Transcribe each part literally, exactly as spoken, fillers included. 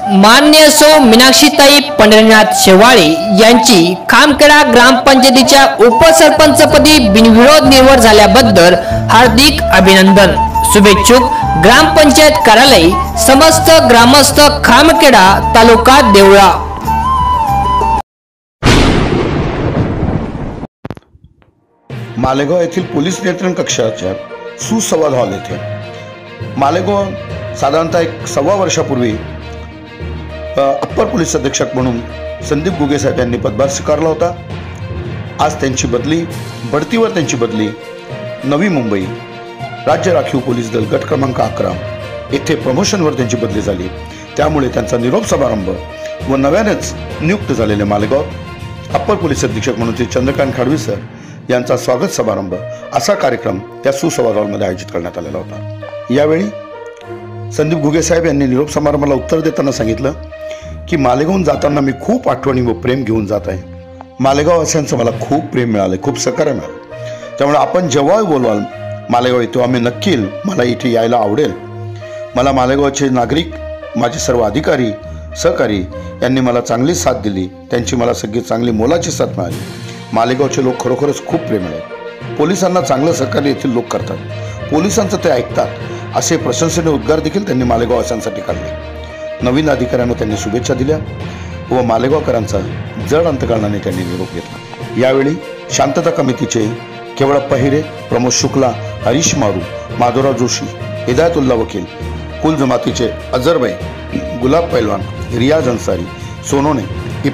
मान्य सौ मीनाक्षीताई पंढरीनाथ शेवाळे यांची खामखेडा ग्रामपंचायतीच्या उपसरपंचपदी बिनविरोध निवड झाल्याबद्दल हार्दिक अभिनंदन। शुभेच्छुक ग्रामपंचायत कार्यालय, समस्त ग्रामस्थ, खामखेडा तालुका देवळा। मालेगाव येथील पोलीस नियंत्रण कक्षाच्या सुसंवाद हॉल येथे मालेगाव साधारणतः एक सव्वा वर्षापूर्वी अप्पर पोलीस अधीक्षक म्हणून संदीप गुगे साहेब यांनी पदभार स्वीकारला होता। आज त्यांची बदली, बढतीवर त्यांची बदली नवी मुंबई राज्य राखीव पोलीस दल गट क्रमांक अकरा येथे प्रमोशनवर त्यांची बदली झाली। त्यामुळे त्यांचा निरोप समारंभ व नव्यानेच नियुक्त झालेले मालेगाव अप्पर पोलीस अधीक्षक म्हणून श्री चंद्रकांत खाडवी सर यांचा स्वागत समारंभ असा कार्यक्रम त्या सुसंवाद हॉलमध्ये आयोजित करण्यात आलेला होता। यावेळी संदीप गुगे साहेब यांनी निरोप समारंभाला उत्तर देताना सांगितलं की मालेगावहून जाताना मी खूप आठवणी व प्रेम घेऊन जात आहे। मालेगाववासियांचं मला खूप प्रेम मिळालं, खूप सहकार्य मिळालं। त्यामुळे आपण जेव्हाही बोलवाल मालेगाव येतो आम्ही नक्की येईल, मला इथे यायला आवडेल। मला मालेगावचे नागरिक, माझे सर्व अधिकारी, सहकारी यांनी मला चांगली साथ दिली, त्यांची मला सगळी चांगली मोलाची साथ मिळाली। मालेगावचे लोक खरोखरच खूप प्रेमळ आहेत। पोलिसांना चांगलं सहकार्य येथील लोक करतात, पोलिसांचं ते ऐकतात असे प्रशंसनीय उद्गार देखील त्यांनी मालेगाववासियांसाठी काढले। नवीन अधिकाऱ्यांना त्यांनी शुभेच्छा दिल्या व मालेगावकरांचा जड अंतकरणाने त्यांनी निरोप घेतला। यावेळी शांतता कमिटीचे केवळप्पा हिरे, प्रमोद शुक्ला, हरीश मारू, माधवराव जोशी, हिदायतुल्ला वकील, कुल जमातीचे अजरभाई, गुलाब पैलवान, रियाज अन्सारी, सोनोने,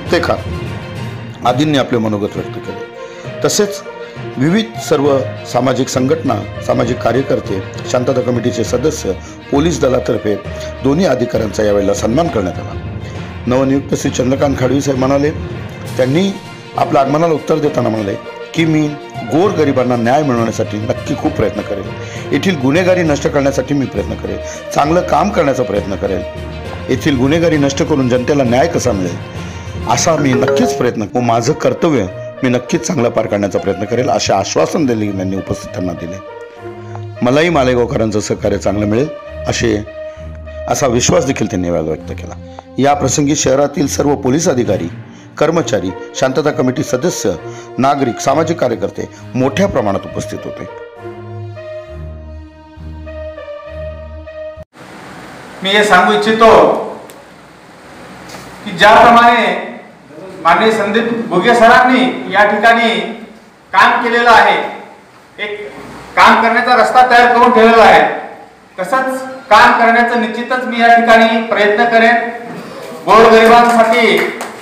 इफ्तेखार आदींनी आपले मनोगत व्यक्त केले। तसेच विविध सर्व सामाजिक संघटना, सामाजिक कार्यकर्ते, शांतता कमिटीचे सदस्य, पोलीस दलातर्फे दोन्ही अधिकाऱ्यांचा यावेळेला सन्मान करण्यात आला। नवनियुक्त श्री चंद्रकांत खाडवी साहेब म्हणाले, त्यांनी आपल्या आगमनाला उत्तर देताना म्हणाले की मी गोरगरिबांना न्याय मिळवण्यासाठी नक्की खूप प्रयत्न करेल, येथील गुन्हेगारी नष्ट करण्यासाठी मी प्रयत्न करेल, चांगलं काम करण्याचा प्रयत्न करेल, येथील गुन्हेगारी नष्ट करून जनतेला न्याय कसा मिळेल असा मी नक्कीच प्रयत्न व माझं कर्तव्य मी नक्कीच चांगलं पार करण्याचा प्रयत्न करेल असे आश्वासन दिले त्यांनी उपस्थितांना दिले। मलाही मालेगावकरांचं सहकार्य चांगलं मिळेल असे असा विश्वास देखील त्यांनी व्यक्त केला। या प्रसंगी शहरातील सर्व पोलीस अधिकारी, कर्मचारी, शांतता कमिटी सदस्य, नागरिक, सामाजिक कार्यकर्ते मोठ्या प्रमाणात उपस्थित होते। मी हे सांगू इच्छितो की ज्याप्रमाणे माननीय संदीप गुगे सरांनी या ठिकाणी काम केलेलं आहे, एक काम करण्याचा रस्ता तयार करून ठेवलेला आहे, तसंच काम करण्याचं निश्चितच मी या ठिकाणी प्रयत्न करेन। गोरगरिबांसाठी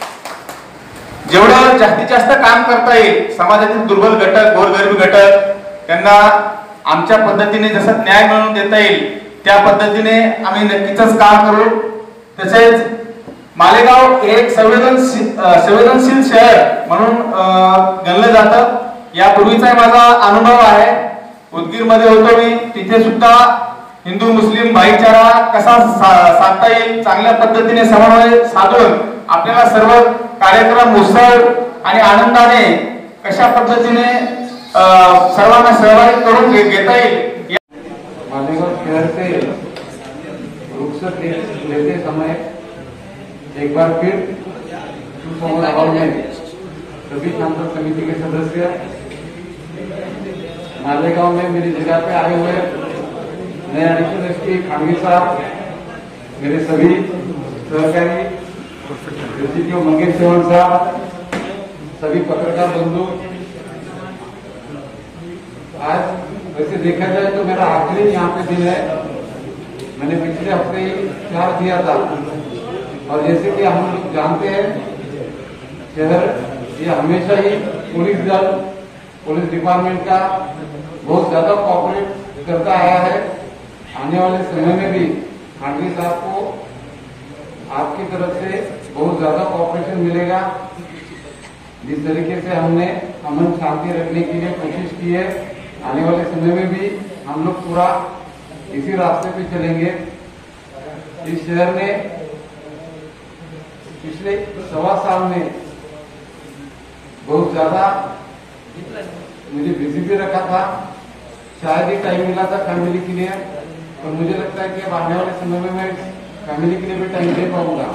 जेवढं जास्तीत जास्त काम करता येईल, समाजातील दुर्बल घटक, गोरगरीब घटक त्यांना आमच्या पद्धतीने जसं न्याय मिळवून देता येईल त्या पद्धतीने आम्ही नक्कीच काम करू। तसेच मालेगाव एक संवेदनशील संवेदनशील शहर म्हणून गणलं जातं। यापूर्वीचा माझा अनुभव आहे, उदगीरमध्ये होतो मी, तिथे सुद्धा हिंदू मुस्लिम भाईचारा कसा साधता येईल, चांगल्या पद्धतीने समन्वय साधून आपल्याला सर्व कार्यक्रम उत्सव आणि आनंदाने कशा पद्धतीने सर्वांना सहभागी करून घेता येईल। मालेगाव शहर से रुखसत लेते समय एक बार फिर सुसंवाद हॉल में सभी शांतता समिति के सदस्य, मालेगांव में मेरी जगह पे आए हुए नए एडिशनल एसपी खाड़वी साहब, मेरे सभी सहकारी एसडीपीओ मंगेश चौहान साहब, सभी पत्रकार बंधु, आज वैसे देखा जाए तो मेरा आखिरी यहाँ पे दिन है। मैंने पिछले हफ्ते ही चार दिया था और जैसे कि हम लोग जानते हैं शहर ये हमेशा ही पुलिस दल, पुलिस डिपार्टमेंट का बहुत ज्यादा कोऑपरेट करता आया है। आने वाले समय में भी खाड़वी साहब को आपकी तरफ से बहुत ज्यादा कोऑपरेशन मिलेगा। जिस तरीके से हमने अमन शांति रखने के लिए कोशिश की है, आने वाले समय में भी हम लोग पूरा इसी रास्ते पे चलेंगे। इस शहर ने पिछले सवा साल में बहुत ज्यादा मुझे बिजी भी रखा था, शायद ही टाइम मिला था फैमिली के लिए, और मुझे लगता है कि अब आने वाले समय में मैं फैमिली के लिए भी टाइम दे पाऊंगा।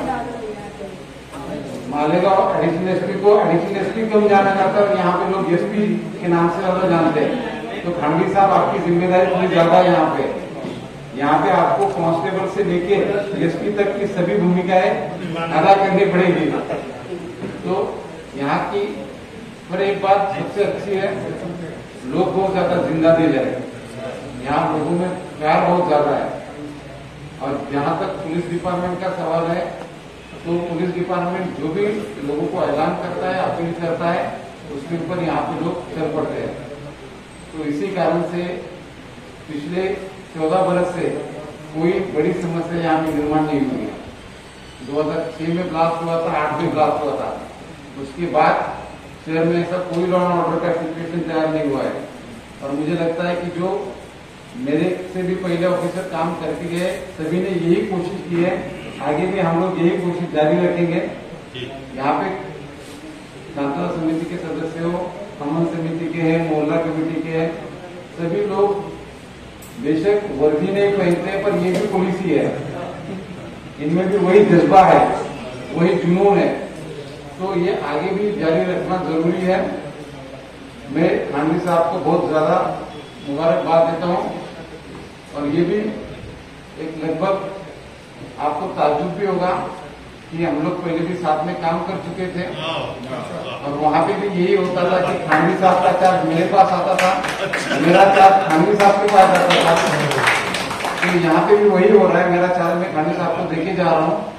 मालेगांव एडिशनल एसपी को एडिशनल एसपी क्यों जाना जाता है और यहाँ पे लोग एसपी के नाम से ज्यादा जानते हैं। तो खांडवी साहब आपकी जिम्मेदारी थोड़ी ज्यादा है यहाँ पे। यहाँ पे आपको कांस्टेबल से लेके एसपी तक की सभी भूमिकाएं अदा करनी पड़ेगी। तो यहाँ की पर एक बात सबसे अच्छी है, लोग बहुत ज्यादा जिंदा दिल है, यहाँ लोगों में प्यार बहुत ज्यादा है। और जहाँ तक पुलिस डिपार्टमेंट का सवाल है, तो पुलिस डिपार्टमेंट जो भी लोगों को ऐलान करता है, अपील करता है, उसके ऊपर यहाँ पे लोग चल पड़ते हैं। तो इसी कारण से पिछले चौदह बरस से कोई बड़ी समस्या यहाँ में निर्माण नहीं हुई है। दो हजार छह में ब्लास्ट हुआ था, आठ में ब्लास्ट हुआ था, उसके बाद शहर में ऐसा कोई लॉ एंड ऑर्डर का सिचुएशन तैयार नहीं हुआ है। और मुझे लगता है कि जो मेरे से भी पहले ऑफिसर काम करके गए, सभी ने यही कोशिश की है, आगे भी हम लोग यही कोशिश जारी रखेंगे। यहाँ पे सांत्वना समिति के सदस्य हो, अमन समिति के हैं, मोहल्ला कमेटी के हैं, सभी लोग बेशक वर्दी नहीं पहनते, पर ये भी पुलिस ही है, इनमें भी वही जज्बा है, वही जुनून है। तो ये आगे भी जारी रखना जरूरी है। मैं खांडवी साहब को बहुत ज्यादा मुबारकबाद देता हूँ। और ये भी एक लगभग आपको ताज्जुब भी होगा कि हम लोग पहले भी साथ में काम कर चुके थे, और वहां पे भी यही होता था कि खांडवी साहब का चार्ज मेरे पास आता था, मेरा चार्ज खांडवी साहब के पास आता था। तो यहाँ पे भी वही हो रहा है, मेरा चार्ज मैं खांडवी साहब को देके जा रहा हूँ।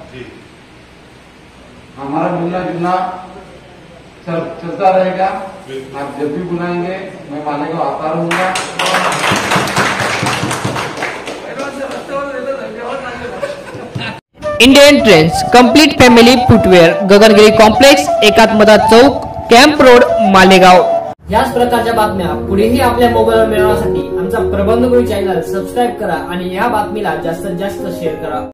हमारा मिलना जुलना चल, चलता रहेगा। आप जब भी बुलाएंगे मैं मालेगांव आता रहूंगा। Indian trends complete family footwear, Gagangiri complex, Ekatmata chowk, camp road, Malegaon. याच प्रकारच्या बातम्या पुढेही आपल्या मोबाईलवर मिळवण्यासाठी आमचा प्रबंध चॅनल सबस्क्राईब करा आणि या बातमीला जास्तीत जास्त शेअर करा।